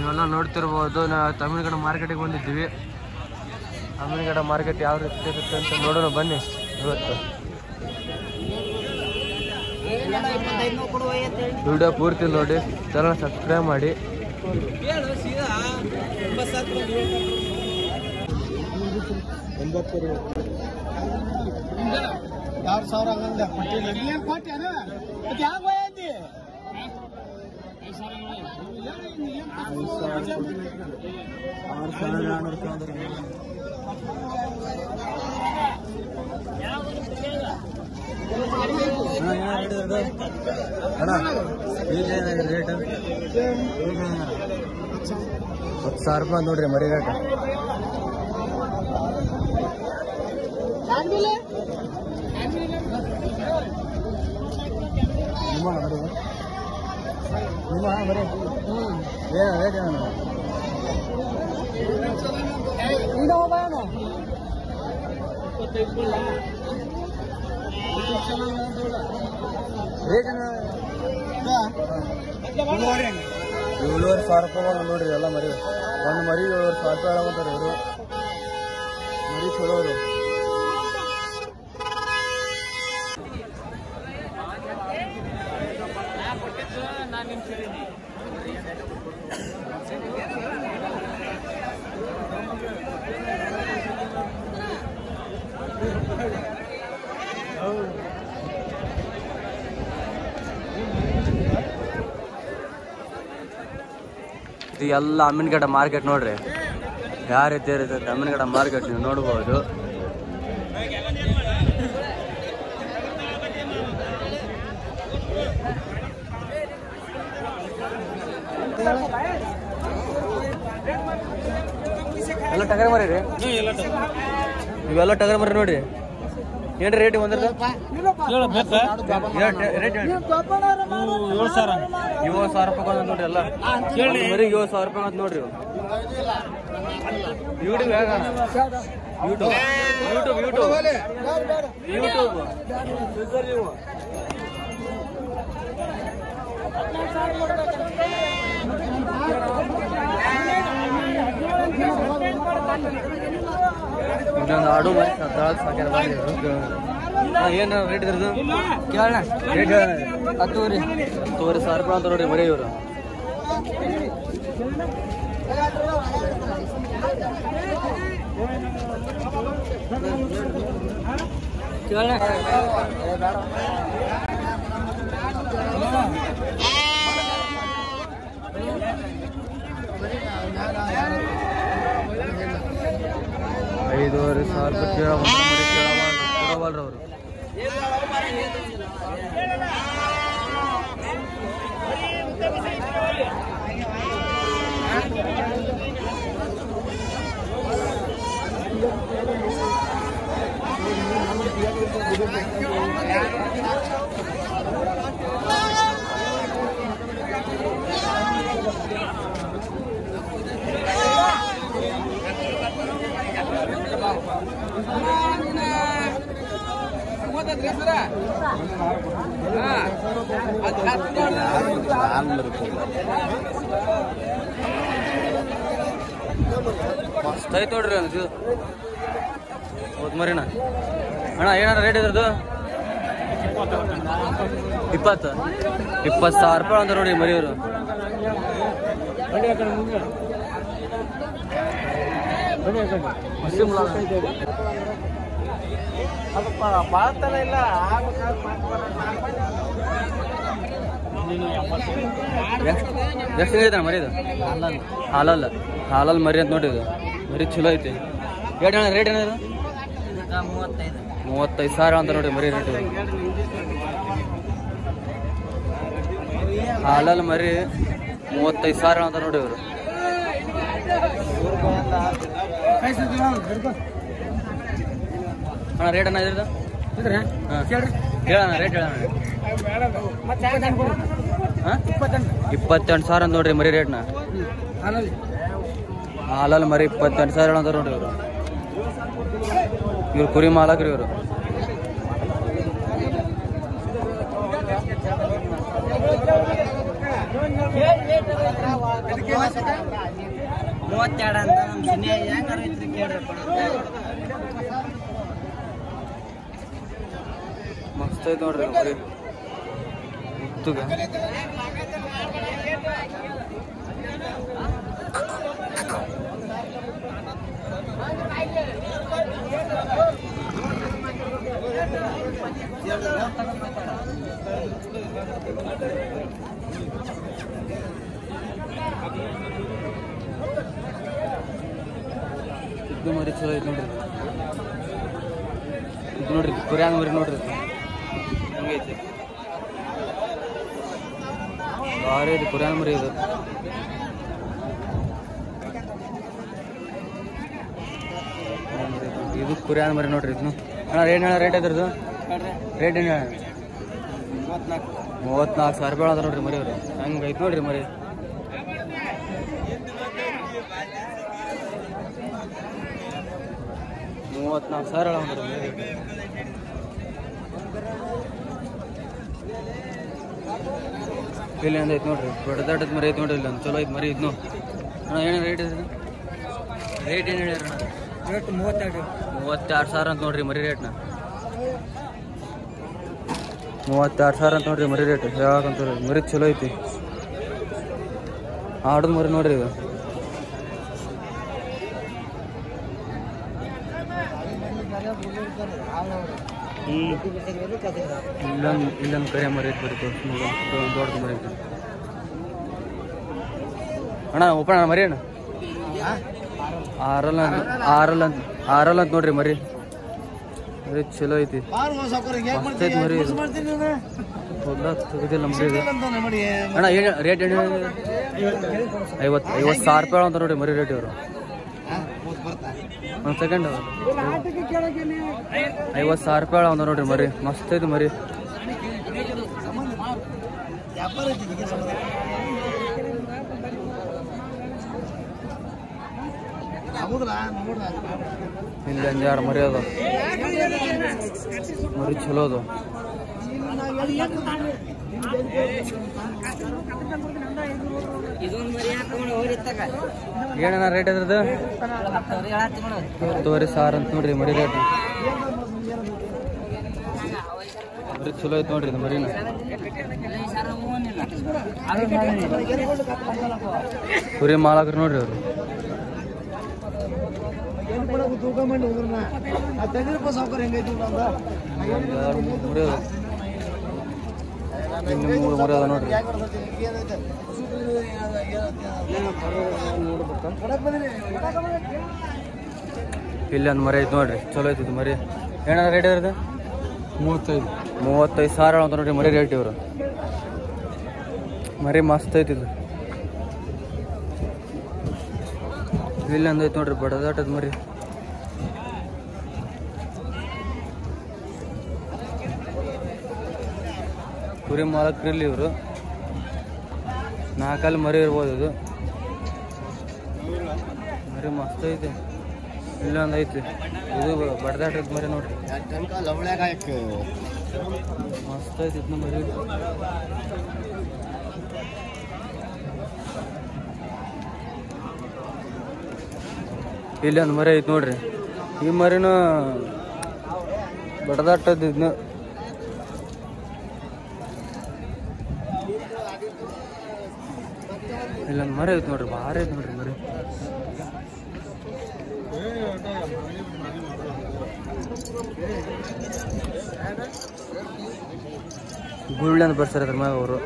ನೀವೆಲ್ಲ ನೋಡ್ತಿರ್ಬೋದು. ನಾವು ತಮಿಳುಗಡ ಮಾರ್ಕೆಟಿಗೆ ಬಂದಿದ್ದೀವಿ. ತಮಿಳುಗಡ ಮಾರ್ಕೆಟ್ ಯಾವ ರೀತಿ ಇರುತ್ತೆ ಅಂತ ನೋಡೋಣ ಬನ್ನಿ. ಇವತ್ತು ವಿಡಿಯೋ ಪೂರ್ತಿ ನೋಡಿ, ಚಾನಲ್ ಸಬ್ಸ್ಕ್ರೈಬ್ ಮಾಡಿ. ರೇಟ್ 10,000 ರೂಪಾಯಿ ನೋಡ್ರಿ ಮರಿ ರೇಟ್. ₹7,500 ನೋಡ್ರಿ ಎಲ್ಲ ಮರಿ. ಒಂದು ಮರಿ ₹7,500 ಹೇಳಂತಾರೆ ಇವರು. ಮರಿ ಚಲೋ ಅವರು. ಇದು ಎಲ್ಲ ಅಮ್ಮಿನಗಡ ಮಾರ್ಕೆಟ್ ನೋಡ್ರಿ ಯಾವ ರೀತಿ ಇರುತ್ತೆ. ಅಮ್ಮಿನಗಡ ಮಾರ್ಕೆಟ್ ನೀವು ನೋಡ್ಬೋದು. ಎಲ್ಲ ಟಗರ್ ಮರಿ ರೀ, ಇವೆಲ್ಲ ಟಗರ್ ಮರಿ ನೋಡ್ರಿ. ಏನ್ರಿ ರೇಟ್ ಒಂದ್ರದ? ₹7,000 ರೂಪಾಯಿ ನೋಡ್ರಿ. ಎಲ್ಲ ಮರಿ ₹7,000 ರೂಪಾಯಿ ಅಂತ ನೋಡ್ರಿ. YouTube YouTube YouTube YouTube YouTube ಇದೊಂದು ಆಡು ಮರಿ ಸಾಕ್ಯಾರ. ಏನು ರೇಟ್ ಇದ್ರದ್ದು ಕೇಳೋಣ. ರೇಟ್ ₹10,000 ರೂಪಾಯಿ ಅಂತ ನೋಡ್ರಿ ಮರಿ ಇವರು. ಕೇಳೋಣ. ₹5,500 ಕೊಡವಲ್ರ ಅವರು. ಮಸ್ತ್ ಐತೆ ನೋಡ್ರಿ ಅದು ಹೌದು ಮರಿನ. ಅಣ್ಣ ಏನಾರ ರೇಟ್ ಇದ್ರದ್ದು? 20,000 ರೂಪಾಯಿ ಅಂತ ನೋಡಿ ಮರಿಯವರು. ಎಷ್ಟು ಐತೆ ಮರಿ ಇದು? ಹಾಲಲ್ಲಿ ಮರಿ ಅಂತ ನೋಡಿ. ಇದು ಮರಿ ಚಲೋ ಐತಿ. ರೇಟ್ ಏನಿದೆ? 35,000 ಅಂತ ನೋಡಿ ಮರಿ ರೇಟ್. ಹಾಲಲ್ಲಿ ಮರಿ 35,000 ಅಂತ ನೋಡಿ ಇವರು. ಅಣ್ಣ ರೇಟ್ ಅನ್ನ ಇದ್ರದ್ದು ಹೇಳೋಣ. ರೇಟ್ ಹೇಳೋಣ. 28,000 ಅಂತ ನೋಡ್ರಿ ಮರಿ ರೇಟ್ನ. ಹಾಲಲ್ಲಿ ಮರಿ 28,000 ಅಂತ ನೋಡ್ರಿ ಇವರು. ಇವ್ರು ಕುರಿ ಮಾಲಕ್ರಿ ಇವರು. 32 ಅಂತ ನಮ್ಮ ಸುನ್ಯ ಹೆಂಗಾರ ಇದ್ರಿ ಕೇಳ್ರಪ್ಪ. ಮಸ್ತ್ ಐತೆ ನೋಡ್ರಿ ಮರಿ ಮುತ್ತುಗ. ಇದು ಮರಿ ಚಲೋ ಐತೆ ನೋಡ್ರಿ. ಇದು ನೋಡ್ರಿ ಕುರಿಯಾನ ಮರಿ ನೋಡ್ರಿ ಹಂಗೈತಿ. ಭಾರಿ ಇದು ಕುರಿಯಾನ ಮರಿ ಇದು. ಇದು ಕುರಿಯಾನ ಮರಿ ನೋಡ್ರಿ. ಇದನ್ನು ಅಣ್ಣ ರೇಟ್ ಇದ್ರದ್ದು ರೇಟ್ ಏನು ಹೇಳ? 34,000 ರೂಪಾಯಿ ಅದ ನೋಡ್ರಿ ಮರಿ ಅವರು. ಹಂಗೈತೆ ನೋಡ್ರಿ ಮರಿ. $34,000 ನೋಡ್ರಿ ಮರಿ. ಇಲ್ಲಿ ಒಂದು ಐತೆ ನೋಡ್ರಿ ದೊಡ್ಡದಾಟದ ಮರಿ ಐತೆ ನೋಡ್ರಿ. ಇಲ್ಲಿ ಒಂದು ಚಲೋ ಐತೆ ಮರಿ. ಇದನ್ನು ಅಣ್ಣ ಏನು ರೇಟ್ ಇದ್ರಿ? ರೇಟ್ ಏನು ಹೇಳ್ಯಾರ ಅಣ್ಣ? ರೇಟ್ 32,000 ಅಂತ ನೋಡ್ರಿ ಮರಿ ರೇಟ್ನ. 36,000 ಅಂತ ನೋಡ್ರಿ ಮರಿ ರೇಟ್. ಯಾಕಂತ ಮರಿ ಚಲೋ ಐತಿ. ಆಡದ ಮರಿ ನೋಡ್ರಿ ಇದು. ಇಲ್ಲೊಂದು ಕರೆ ಮರಿ ಐತಿ ಬರೀ ದೊಡ್ಡದು ಮರಿ ಐತಿ ಅಣ್ಣ. ಓಪನ್ ಅಣ್ಣ ಮರಿ ಅಣ್ಣ. ಆರಲ್ಲ ಅಂತ ನೋಡ್ರಿ ಮರಿ. ಮರಿ ಚಲೋ ಐತಿ. ಮಸ್ತ್ ಐತಿ ಮರಿ ಇದು. ತೆಗೆದಿಲ್ಲ ಮರಿ ಇದು ಅಣ್ಣ. ಏನು ರೇಟ್ ಏನು? 50,000 ರೂಪಾಯಿ ಅಂತ ನೋಡ್ರಿ ಮರಿ ರೇಟ್ ಇವರು. ಒಂದು ಸೆಕೆಂಡ್ 50,000 ರೂಪಾಯಿ ಅಂತ ನೋಡ್ರಿ ಮರಿ. ಮಸ್ತ್ ಐತಿ ಮರಿ. ಇಲ್ಲಿ ಒಂದು 2 ಮರಿ ಅದ. ಮರಿ ಚಲೋ ಅದು. ಏನಣ್ಣ ರೇಟ್ ಅದ್ರದ್ದು? 10,000 ಅಂತ ನೋಡ್ರಿ ಮರಿ ರೇಟ್. ಮರಿ ಚಲೋ ಐತೆ ನೋಡ್ರಿ ಇದು ಮರಿನ. ಕುರಿ ಮಾಲಕರು ನೋಡ್ರಿ ಅವರು. ಇನ್ನು 3 ಮರಿ ಅದ ನೋಡ್ರಿ. ಇಲ್ಲಿ ಒಂದು ಮರಿ ಐತೆ ನೋಡ್ರಿ. ಚಲೋ ಐತಿ ಮರಿ. ಏನಾರ ರೇಟ್ ಇರೋದು? 35,000 ಅಂತ ನೋಡ್ರಿ ಮರಿ ರೇಟ್ ಇವರು. ಮರಿ ಮಸ್ತ್ ಐತಿ ಇದು. ಇಲ್ಲಿ ಒಂದು ಐತೆ ನೋಡ್ರಿ ಬಡದಾಟದ ಮರಿ. ಕುರಿ ಮಾಲಕ್ರಿಲ್ಲಿ ಇವರು. 4 ಮರಿ ಇರ್ಬೋದು ಇದು. ಮರಿ ಮಸ್ತ್ ಐತಿ. ಇಲ್ಲೊಂದು ಐತಿ. ಇದು ಬಡದಾಟದ ಮರಿ ನೋಡ್ರಿ. ಮಸ್ತ್ ಐತಿ ಇದನ್ನ ಮರಿ. ಇಲ್ಲೊಂದು ಮರಿ ಐತಿ ನೋಡ್ರಿ. ಈ ಮರಿನ ಬಡದಾಟದ ಇದನ್ನ. ಇಲ್ಲೊಂದು ಮರಿ ಐತಿ ನೋಡ್ರಿ. ಭಾರಿ ಐತಿ ನೋಡ್ರಿ ಮರಿ. ಗುಳ್ಳೆ ಅಂತ ಬರ್ತಾರೆ ಅದ್ರ ಮ್ಯಾಗ ಅವರು.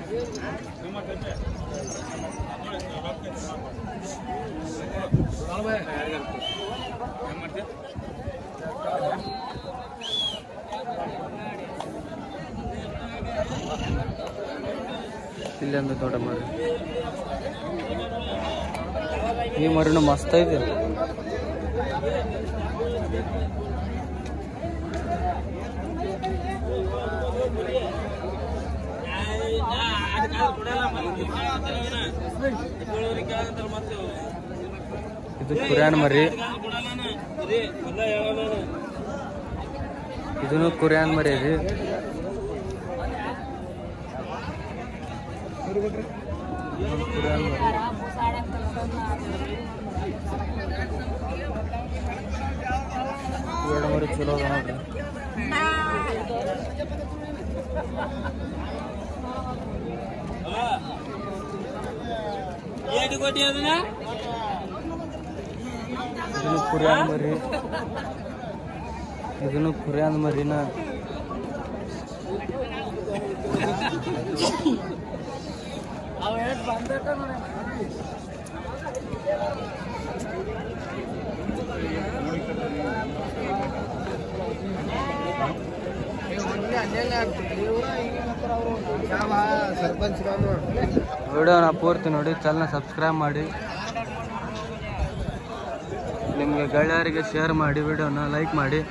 ಇಲ್ಲೊಂದು ದೊಡ್ಡ ಮರಿ. ಈ ಮರಿನೂ ಮಸ್ತ್ ಐತಿ. ಇದು ಕುರಿಯಾನ ಮರಿ. ಇದನ್ನು ಕುರಿಯಾನ ಮರಿ ಇದೆ. ಕುರಿಯಾನ ಮರಿ ಮರಿ ಚಲೋ ಅದ ನೋಡ್ರಿ. ಇದನ್ನು ಕುರಿಯಾನ ಮರಿ, ಇದನ್ನು ಕುರಿಯಾನ ಮರಿನ. ವಿಡಿಯೋನ ಪೂರ್ತಿ ನೋಡಿ, ಚಾನಲ್ ಸಬ್ಸ್ಕ್ರೈಬ್ ಮಾಡಿ, ನಿಮಗೆ ಗೆಳೆಯರಿಗೆ ಶೇರ್ ಮಾಡಿ, ವಿಡಿಯೋನ ಲೈಕ್ ಮಾಡಿ.